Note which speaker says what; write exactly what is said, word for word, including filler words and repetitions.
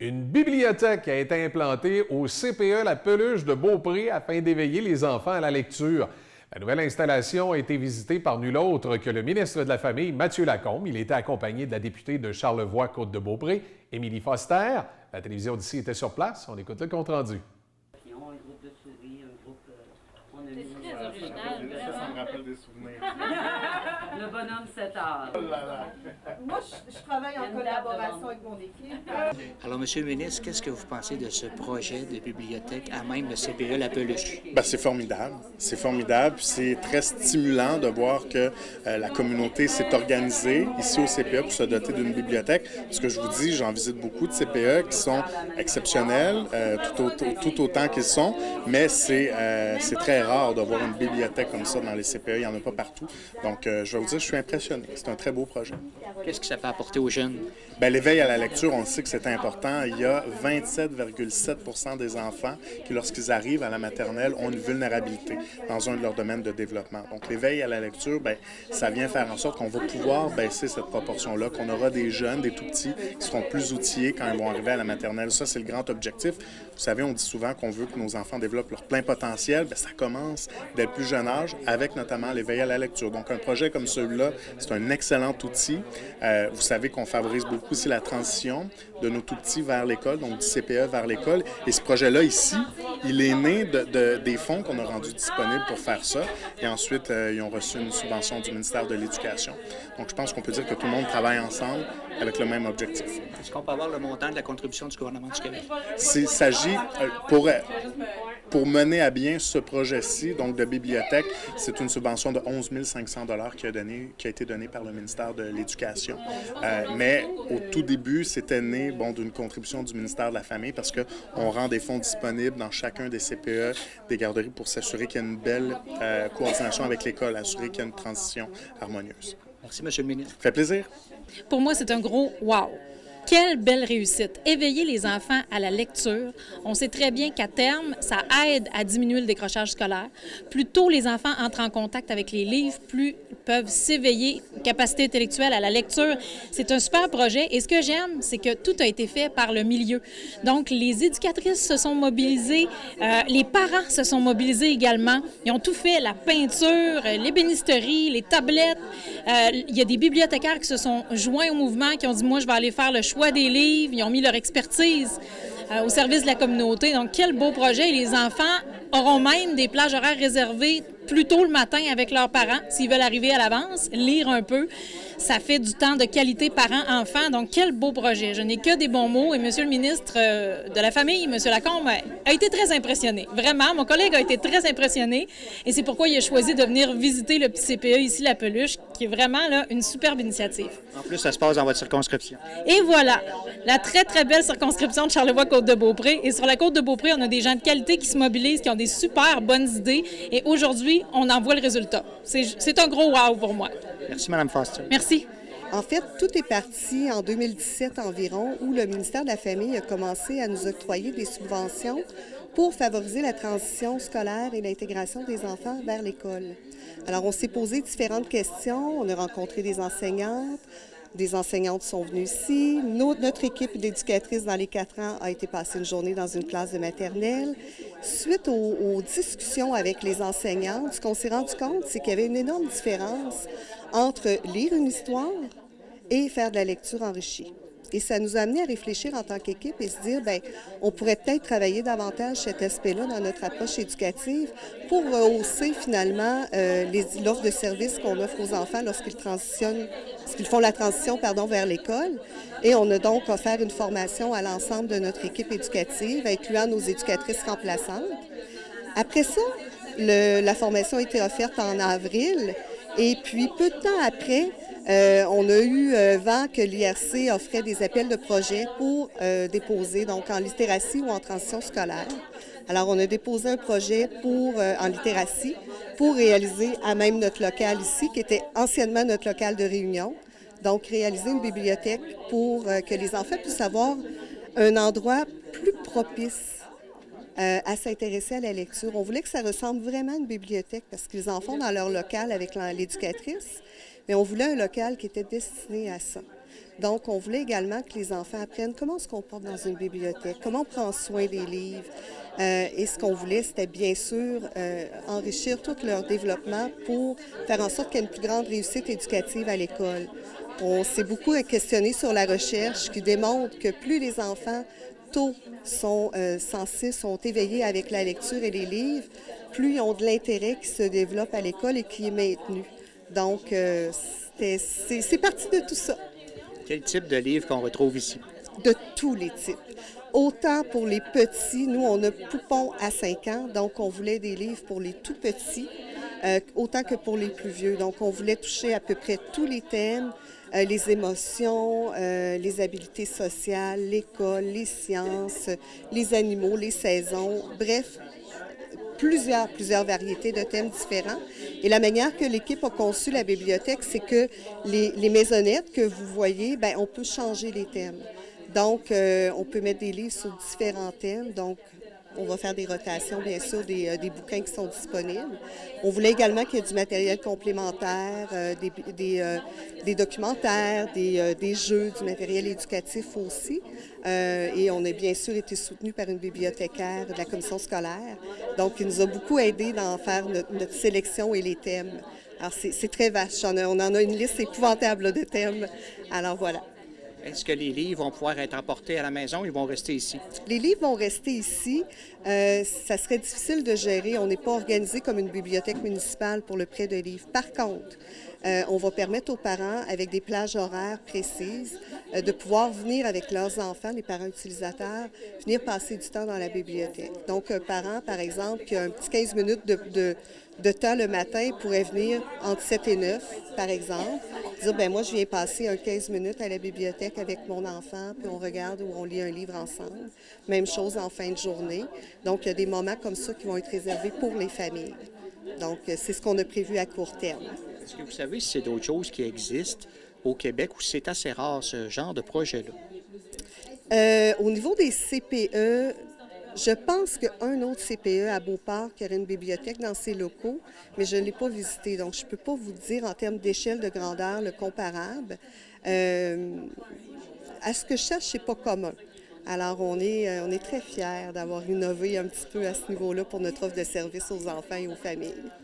Speaker 1: Une bibliothèque a été implantée au C P E La Peluche de Beaupré afin d'éveiller les enfants à la lecture. La nouvelle installation a été visitée par nul autre que le ministre de la Famille, Mathieu Lacombe. Il était accompagné de la députée de Charlevoix-Côte-de-Beaupré, Émilie Foster. La télévision d'ici était sur place. On écoute le compte-rendu.
Speaker 2: C'est très original.
Speaker 3: Ça me rappelle des souvenirs.
Speaker 2: Le bonhomme sept heures.
Speaker 4: Moi, je, je travaille en collaboration avec mon équipe.
Speaker 5: Alors, Monsieur le ministre, qu'est-ce que vous pensez de ce projet de bibliothèque à même le C P E La Peluche?
Speaker 3: Ben, c'est formidable. C'est formidable. C'est très stimulant de voir que euh, la communauté s'est organisée ici au C P E pour se doter d'une bibliothèque. Parce que je vous dis, j'en visite beaucoup de C P E qui sont exceptionnels, euh, tout, au, tout autant qu'ils sont, mais c'est euh, c'est très rare de voir une bibliothèque comme ça dans les C P E. Il n'y en a pas partout. Donc, euh, je vais vous dire, je suis impressionné. C'est un très beau projet.
Speaker 5: Qu'est-ce que ça peut apporter aux jeunes?
Speaker 3: Bien, l'éveil à la lecture, on sait que c'est important. Il y a vingt-sept virgule sept pour cent des enfants qui, lorsqu'ils arrivent à la maternelle, ont une vulnérabilité dans un de leurs domaines de développement. Donc, l'éveil à la lecture, bien, ça vient faire en sorte qu'on va pouvoir baisser cette proportion-là, qu'on aura des jeunes, des tout-petits, qui seront plus outillés quand ils vont arriver à la maternelle. Ça, c'est le grand objectif. Vous savez, on dit souvent qu'on veut que nos enfants développent leur plein potentiel. Bien, ça commence dès le plus jeune âge, avec notamment l'éveil à la lecture. Donc, un projet comme celui-là, c'est un excellent outil. Euh, vous savez qu'on favorise beaucoup aussi la transition de nos tout-petits vers l'école, donc du C P E vers l'école. Et ce projet-là, ici, il est né de, de, des fonds qu'on a rendus disponibles pour faire ça. Et ensuite, euh, ils ont reçu une subvention du ministère de l'Éducation. Donc, je pense qu'on peut dire que tout le monde travaille ensemble avec le même objectif.
Speaker 5: Est-ce qu'on peut avoir le montant de la contribution du gouvernement du Québec?
Speaker 3: Il s'agit, euh, pour... Pour mener à bien ce projet-ci, donc de bibliothèque, c'est une subvention de onze mille cinq cents dollars qui a, donné, qui a été donnée par le ministère de l'Éducation. Euh, mais au tout début, c'était né bon, d'une contribution du ministère de la Famille parce qu'on rend des fonds disponibles dans chacun des C P E, des garderies pour s'assurer qu'il y a une belle euh, coordination avec l'école, assurer qu'il y a une transition harmonieuse.
Speaker 5: Merci, Monsieur le ministre.
Speaker 3: Ça fait plaisir.
Speaker 6: Pour moi, c'est un gros « wow ». Quelle belle réussite! Éveiller les enfants à la lecture. On sait très bien qu'à terme, ça aide à diminuer le décrochage scolaire. Plus tôt les enfants entrent en contact avec les livres, plus ils peuvent s'éveiller, capacité intellectuelle à la lecture. C'est un super projet et ce que j'aime, c'est que tout a été fait par le milieu. Donc, les éducatrices se sont mobilisées, euh, les parents se sont mobilisés également. Ils ont tout fait, la peinture, l'ébénisterie, les tablettes. Euh, il y a des bibliothécaires qui se sont joints au mouvement, qui ont dit « moi, je vais aller faire le choix choix des livres, ils ont mis leur expertise euh, au service de la communauté. Donc, quel beau projet. Et les enfants auront même des plages horaires réservées plus tôt le matin avec leurs parents, s'ils veulent arriver à l'avance, lire un peu. Ça fait du temps de qualité parents-enfants. Donc, quel beau projet. Je n'ai que des bons mots. Et M. le ministre euh, de la Famille, M. Lacombe, a été très impressionné. Vraiment, mon collègue a été très impressionné. Et c'est pourquoi il a choisi de venir visiter le petit C P E ici, La Peluche, qui est vraiment là, une superbe initiative.
Speaker 5: En plus, ça se passe dans votre circonscription.
Speaker 6: Et voilà, la très, très belle circonscription de Charlevoix-Côte-de-Beaupré. Et sur la Côte-de-Beaupré, on a des gens de qualité qui se mobilisent, qui ont des super bonnes idées. Et aujourd'hui, on en voit le résultat. C'est un gros wow pour moi.
Speaker 5: Merci, Mme Foster.
Speaker 6: Merci.
Speaker 4: En fait, tout est parti en deux mille dix-sept environ, où le ministère de la Famille a commencé à nous octroyer des subventions pour favoriser la transition scolaire et l'intégration des enfants vers l'école. Alors, on s'est posé différentes questions. On a rencontré des enseignantes. Des enseignantes sont venues ici. Notre, notre équipe d'éducatrices dans les quatre ans a été passer une journée dans une classe de maternelle. Suite aux, aux discussions avec les enseignantes, ce qu'on s'est rendu compte, c'est qu'il y avait une énorme différence entre lire une histoire et faire de la lecture enrichie. Et ça nous a amené à réfléchir en tant qu'équipe et se dire, bien, on pourrait peut-être travailler davantage cet aspect-là dans notre approche éducative pour rehausser finalement euh, l'offre de services qu'on offre aux enfants lorsqu'ils transitionnent, lorsqu'ils font la transition pardon, vers l'école. Et on a donc offert une formation à l'ensemble de notre équipe éducative, incluant nos éducatrices remplaçantes. Après ça, le, la formation a été offerte en avril. Et puis, peu de temps après, euh, on a eu euh, vent que l'I R C offrait des appels de projets pour euh, déposer, donc en littératie ou en transition scolaire. Alors, on a déposé un projet pour, euh, en littératie pour réaliser à même notre local ici, qui était anciennement notre local de réunion. Donc, réaliser une bibliothèque pour euh, que les enfants puissent avoir un endroit plus propice Euh, à s'intéresser à la lecture. On voulait que ça ressemble vraiment à une bibliothèque parce qu'ils en font dans leur local avec l'éducatrice, mais on voulait un local qui était destiné à ça. Donc, on voulait également que les enfants apprennent comment on se comporte dans une bibliothèque, comment on prend soin des livres. Euh, et ce qu'on voulait, c'était bien sûr euh, enrichir tout leur développement pour faire en sorte qu'il y ait une plus grande réussite éducative à l'école. On s'est beaucoup questionné sur la recherche qui démontre que plus les enfants tôt sont euh, sensibles, sont éveillés avec la lecture et les livres, plus ils ont de l'intérêt qui se développe à l'école et qui est maintenu. Donc, euh, c'est parti de tout ça.
Speaker 5: Quel type de livre qu'on retrouve ici?
Speaker 4: De tous les types. Autant pour les petits, nous, on a Poupon à cinq ans, donc on voulait des livres pour les tout petits, euh, autant que pour les plus vieux. Donc, on voulait toucher à peu près tous les thèmes, euh, les émotions, euh, les habiletés sociales, l'école, les sciences, les animaux, les saisons, bref, plusieurs, plusieurs variétés de thèmes différents. Et la manière que l'équipe a conçu la bibliothèque, c'est que les, les maisonnettes que vous voyez, bien, on peut changer les thèmes. Donc, euh, on peut mettre des livres sur différents thèmes. Donc, on va faire des rotations, bien sûr, des, euh, des bouquins qui sont disponibles. On voulait également qu'il y ait du matériel complémentaire, euh, des, des, euh, des documentaires, des, euh, des jeux, du matériel éducatif aussi. Euh, et on a bien sûr été soutenu par une bibliothécaire de la commission scolaire. Donc, il nous a beaucoup aidé dans faire notre, notre sélection et les thèmes. Alors, c'est très vaste. On, a, on en a une liste épouvantable là, de thèmes. Alors, voilà.
Speaker 5: Est-ce que les livres vont pouvoir être emportés à la maison ou ils vont rester ici?
Speaker 4: Les livres vont rester ici. Euh, ça serait difficile de gérer. On n'est pas organisé comme une bibliothèque municipale pour le prêt de livres. Par contre, euh, on va permettre aux parents, avec des plages horaires précises, euh, de pouvoir venir avec leurs enfants, les parents utilisateurs, venir passer du temps dans la bibliothèque. Donc, un parent, par exemple, qui a un petit quinze minutes de, de, de temps le matin, pourrait venir entre sept et neuf, par exemple, dire, bien, moi, je viens passer un quinze minutes à la bibliothèque avec mon enfant, puis on regarde ou on lit un livre ensemble. Même chose en fin de journée. Donc, il y a des moments comme ça qui vont être réservés pour les familles. Donc, c'est ce qu'on a prévu à court terme.
Speaker 5: Est-ce que vous savez si c'est d'autres choses qui existent au Québec ou si c'est assez rare, ce genre de projet-là?
Speaker 4: Euh, au niveau des C P E, je pense qu'un autre C P E à Beauport qui aurait une bibliothèque dans ses locaux, mais je ne l'ai pas visité, donc je ne peux pas vous dire en termes d'échelle de grandeur le comparable. Euh, à ce que je cherche, ce n'est pas commun. Alors, on est, on est très fiers d'avoir innové un petit peu à ce niveau-là pour notre offre de service aux enfants et aux familles.